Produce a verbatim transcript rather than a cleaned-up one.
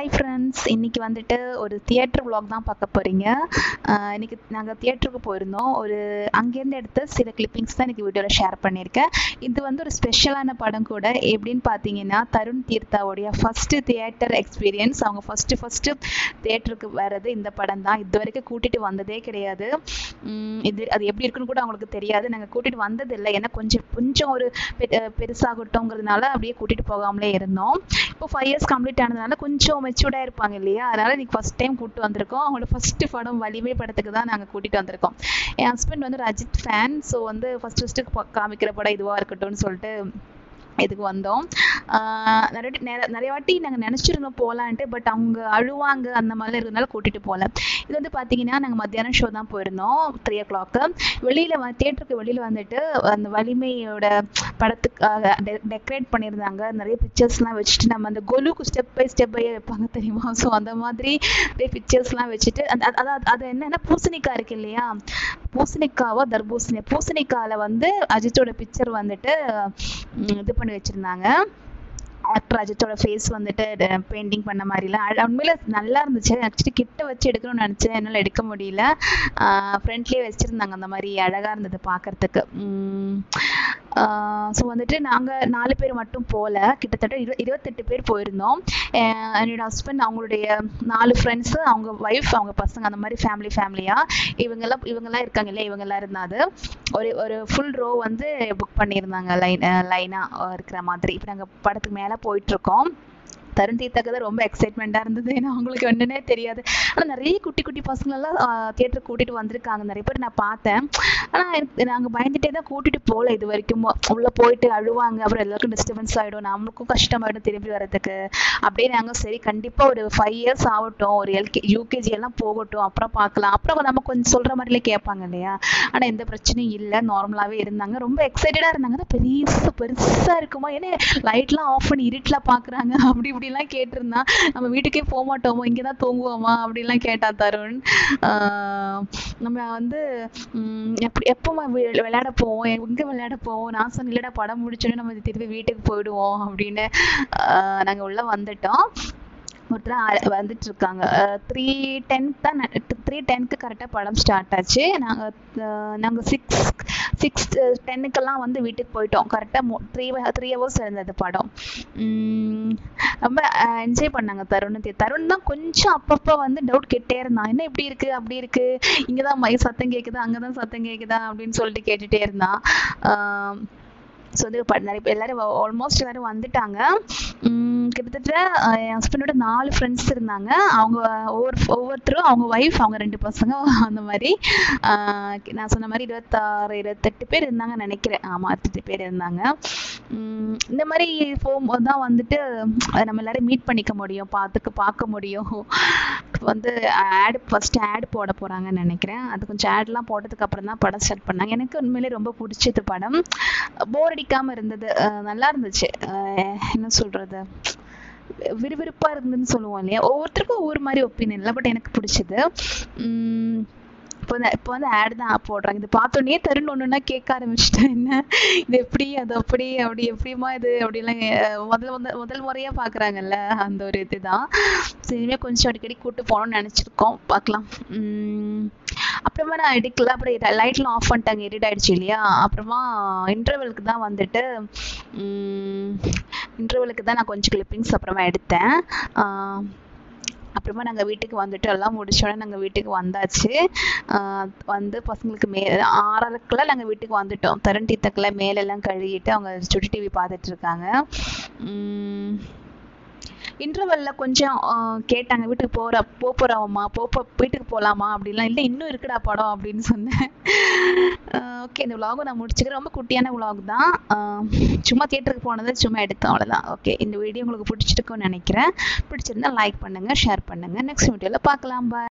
Hi friends, இன்னைக்கு வந்துட்டு ஒரு தியேட்டர் vlog தான் பார்க்க போறீங்க. அஹ் இன்னைக்கு நாங்கள் தியேட்டருக்கு போயிருந்தோம். ஒரு அங்கேருந்து எடுத்த சில கிளிப்பிங்ஸ் தான் இன்னைக்கு வீடியோவில் ஷேர் பண்ணியிருக்கேன். இது வந்து ஒரு ஸ்பெஷலான படம் கூட. எப்படின்னு பார்த்தீங்கன்னா, தருண் தீர்த்தாவுடைய ஃபர்ஸ்ட் தியேட்டர் எக்ஸ்பீரியன்ஸ். அவங்க ஃபர்ஸ்ட் ஃபர்ஸ்ட் தியேட்டருக்கு வர்றது இந்த படம் தான். இது வரைக்கும் கூட்டிட்டு வந்ததே கிடையாது. உம் இது அது எப்படி இருக்குன்னு கூட அவங்களுக்கு தெரியாது. நாங்கள் கூட்டிட்டு வந்தது இல்லை, ஏன்னா கொஞ்சம் கொஞ்சம் ஒரு பெ- அஹ் பெருசாகட்டும்ங்கிறதுனால அப்படியே கூட்டிட்டு போகாமலே இருந்தோம். இப்போ ஃபைவ் இயர்ஸ் கம்ப்ளீட் ஆனதுனால கொஞ்சம் மெச்சூர்டாக இருப்பாங்க இல்லையா, அதனால இன்னைக்கு ஃபர்ஸ்ட் டைம் கூப்பிட்டு வந்திருக்கோம். அவங்களோட ஃபர்ஸ்ட் படம் வலிமை படத்துக்கு தான் நாங்கள் கூட்டிட்டு வந்திருக்கோம். என் ஹஸ்பண்ட் வந்து ஒரு அஜித் ஃபேன். ஸோ வந்து ஃபர்ஸ்ட் ஃபர்ஸ்ட்டு காமிக்கிற படம் இதுவாக இருக்கட்டும்னு சொல்லிட்டு இதுக்கு வந்தோம். ஆஹ் நிறைய நிறைய நிறைய வாட்டி நாங்கள் நினச்சிருந்தோம் போகலான்ட்டு, பட் அவங்க அழுவாங்க அந்த மாதிரி இருக்கிறதுனால கூட்டிட்டு போகல. இது வந்து பார்த்தீங்கன்னா, நாங்கள் மத்தியானம் ஷோ தான் போயிருந்தோம், த்ரீ ஓ கிளாக்கு. வெளியில் வ தியேட்டருக்கு வெளியில் வந்துட்டு அந்த வலிமையோட படத்துக்காக டெ டெக்கரேட் பண்ணியிருந்தாங்க. நிறைய பிக்சர்ஸ்லாம் வச்சுட்டு, நம்ம அந்த கொலுக்கு ஸ்டெப் பை ஸ்டெப் பை வைப்பாங்க தெரியுமா, ஸோ அந்த மாதிரி நிறைய பிக்சர்ஸ்லாம் வச்சுட்டு அந்த அது அது- அது என்னன்னா பூசணிக்காய் இருக்கு இல்லையா, பூசணிக்காவோ தர்பூசணி பூசணிக்காயில் வந்து அஜித்தோட பிக்சர் வந்துட்டு உம், இது பண்ணி வச்சிருந்தாங்க. ஆக்டர் அஜித்தோட ஃபேஸ் வந்துட்டு பெயிண்டிங் பண்ண மாதிரிலாம் அழ- உண்மையில நல்லா இருந்துச்சு. ஆக்சுவலி கிட்ட வச்சு எடுக்கணும்னு நினச்சேன், என்னால் எடுக்க முடியல. ஃப்ரண்ட்லேயே வச்சுருந்தாங்க, அந்த மாதிரி அழகாக இருந்தது பார்க்கறதுக்கு. ஸோ வந்துட்டு நாங்கள் நாலு பேர் மட்டும் போகல, கிட்டத்தட்ட இரு இருபத்தெட்டு பேர் போயிருந்தோம். அஹ் என்னோட ஹஸ்பண்ட், அவங்களுடைய நாலு ஃப்ரெண்ட்ஸு, அவங்க ஒய்ஃப், அவங்க பசங்க, அந்த மாதிரி ஃபேமிலி ஃபேமிலியாக இவங்கெல்லாம் இவங்கெல்லாம் இருக்காங்க இல்லையா, இவங்கெல்லாம் இருந்தாது. ஒரு ஒரு ஃபுல் ரோ வந்து புக் பண்ணியிருந்தாங்க, லைன் லைனாக இருக்கிற மாதிரி. இப்போ நாங்கள் படத்துக்கு மேலே போயிட்டுருக்கோம். தருண் தீர்த்தாக்கு தான் ரொம்ப எக்ஸைட்மெண்ட்டாக இருந்தது, ஏன்னா அவங்களுக்கு என்னன்னே தெரியாது. ஆனால் நிறைய குட்டி குட்டி பசங்களெல்லாம் தியேட்டருக்கு கூட்டிகிட்டு வந்திருக்காங்க, நிறைய பேர் நான் பார்த்தேன். ஆனால் நாங்கள் பயந்துட்டே தான் கூட்டிகிட்டு போகல இது வரைக்கும். உள்ளே போயிட்டு அழுவாங்க, அப்புறம் எல்லாருக்கும் டிஸ்டர்பன்ஸ் ஆகிடும், நம்மளுக்கும் கஷ்டமாயிடும் திரும்பி வர்றதுக்கு. அப்படியே நாங்கள் சரி கண்டிப்பாக ஒரு ஃபைவ் இயர்ஸ் ஆகட்டும், ஒரு எல்கே யூகேஜி எல்லாம் போகட்டும், அப்புறம் பார்க்கலாம், அப்புறம் நம்ம கொஞ்சம் சொல்கிற மாதிரிலே கேட்பாங்க இல்லையா. ஆனால் எந்த பிரச்சனையும் இல்லை, நார்மலாகவே இருந்தாங்க, ரொம்ப எக்ஸைட்டடாக இருந்தாங்க. ஆனா பெருசு பெருசாக இருக்குமா, ஏன்னா லைட்லாம் ஆஃப் பண்ணி இருட்டில் பார்க்குறாங்க, அப்படி இப்படிலாம் கேட்டிருந்தான். நம்ம வீட்டுக்கே போக மாட்டோமோ, இங்கே தான் தூங்குவோமா அப்படிலாம் கேட்டா தருண். ஆஹ் நம்ம வந்து உம் எப்படி எப்போ விளையாட போவோம், எங்கே விளையாட போவோம், நான் சொன்ன இல்லைடா படம் முடிச்சோன்னே நம்ம திருப்பி வீட்டுக்கு போயிடுவோம் அப்படின்னு. ஆஹ் நாங்கள் உள்ளே வந்துட்டோம். ஒருத்தர் வந்துட்டு இருக்காங்க. த்ரீ டென் தான், த்ரீ டென்க்கு கரெக்டாக படம் ஸ்டார்ட் ஆச்சு. நாங்கள் நாங்கள் சிக்ஸ் சிக்ஸ் டென்னுக்கெல்லாம் வந்து வீட்டுக்கு போயிட்டோம். கரெக்டாக த்ரீ த்ரீ ஹவர்ஸ் இருந்தது படம். உம் ரொம்ப என்ஜாய் பண்ணாங்க தருண். தருண் தான் கொஞ்சம் அப்பப்போ வந்து டவுட் கேட்டே இருந்தான், என்ன இப்படி இருக்கு அப்படி இருக்கு, இங்கே தான் மை சத்தம் கேட்குதா, அங்கே தான் சத்தம் கேட்குதா அப்படின்னு சொல்லிட்டு கேட்டுட்டே இருந்தான். ஆஹ் ஸோ வந்து ப- நிறைய பேர் எல்லாரும் ஆல்மோஸ்ட் எல்லாரும் வந்துட்டாங்க. உம் கிட்டத்தட்ட அஹ் என் ஹஸ்பண்டோட நாலு ஃப்ரெண்ட்ஸ் இருந்தாங்க. அவங்க ஒவ்வொரு ஒவ்வொருத்தரும் அவங்க ஒய்ஃப், அவங்க ரெண்டு பசங்க, அந்த மாதிரி. ஆஹ் நான் சொன்ன மாதிரி இருபத்தாறு இருபத்தெட்டு பேர் இருந்தாங்கன்னு நினைக்கிறேன். ஆமாம், இருபத்தெட்டு பேர் இருந்தாங்க. உம் இந்த மாதிரி போகும்போது தான் வந்துட்டு அஹ் நம்ம எல்லாரும் மீட் பண்ணிக்க முடியும், பார்த்துக்க பார்க்க முடியும். வந்து ஆட் ஃபர்ஸ்ட் ஆட் போட போறாங்கன்னு நினைக்கிறேன். அது கொஞ்சம் ஆட்லாம் போட்டதுக்கு அப்புறம் தான் படம் ஸ்டார்ட் பண்ணாங்க. எனக்கு உண்மையிலே ரொம்ப பிடிச்சது படம், போர் அடிக்காம இருந்தது. அஹ் நல்லா இருந்துச்சு. அஹ் என்ன சொல்றது, விறுவிறுப்பா இருந்ததுன்னு சொல்லுவோம் இல்லையா, ஒவ்வொருத்தருக்கும் ஒவ்வொரு மாதிரி ஒப்பீனியன் இல்லை, பட் எனக்கு பிடிச்சது. உம் இப்போ வந்து இப்போ வந்து ஆட் தான் போடுறாங்க. இது பார்த்தோன்னே தருண் ஒன்றுனா கேட்க ஆரம்பிச்சிட்டேன், என்ன இது எப்படி அது அப்படி அப்படி எப்படிமா இது அப்படிலாம். அஹ் முதல் முதல் முதல் முறையாக பார்க்குறாங்கல்ல, அந்த ஒரு இதுதான். சரி, இனிமேல் கொஞ்சம் அடிக்கடி கூப்பிட்டு போகணும்னு நினச்சிருக்கோம், பார்க்கலாம். உம் அப்புறமா நான் எடுக்கல, அப்புறம் லைட்லாம் ஆஃப் பண்ணிட்டாங்க, எடிட் ஆயிடுச்சு இல்லையா. அப்புறமா இன்டர்வெலுக்கு தான் வந்துட்டு இன்டர்வெலுக்கு தான் நான் கொஞ்சம் கிளிப்பிங்ஸ் அப்புறமா எடுத்தேன். ஆஹ் அப்புறமா நாங்கள் வீட்டுக்கு வந்துட்டு எல்லாம் முடிச்சோடனே நாங்கள் வீட்டுக்கு வந்தாச்சு. ஆஹ் வந்து பசங்களுக்கு மே ஆறரைக்கெல்லாம் நாங்கள் வீட்டுக்கு வந்துட்டோம். தருண் தீர்த்தக்கெல்லாம் மேலெல்லாம் கழுவிட்டு அவங்க சுட்டி டிவி பார்த்துட்டு இருக்காங்க. உம் இன்டர்வெல்ல கொஞ்சம் ஆஹ் கேட்டாங்க, வீட்டுக்கு போற போ போறாமா போ போ- வீட்டுக்கு போகலாமா அப்படிலாம். இல்லை, இன்னும் இருக்குடா படம் அப்படின்னு சொன்னேன். ஓகே, இந்த விலாகும் நான் முடிச்சுக்கிறேன். ரொம்ப குட்டியான விலாக் தான். ஆஹ் சும்மா தியேட்டருக்கு போனதை சும்மா எடுத்தோம், அவ்வளோதான். ஓகே, இந்த வீடியோ உங்களுக்கு பிடிச்சிருக்குன்னு நினைக்கிறேன். பிடிச்சிருந்தா லைக் பண்ணுங்க, ஷேர் பண்ணுங்க. நெக்ஸ்ட் வீடியோவில் பார்க்கலாம். பாய்.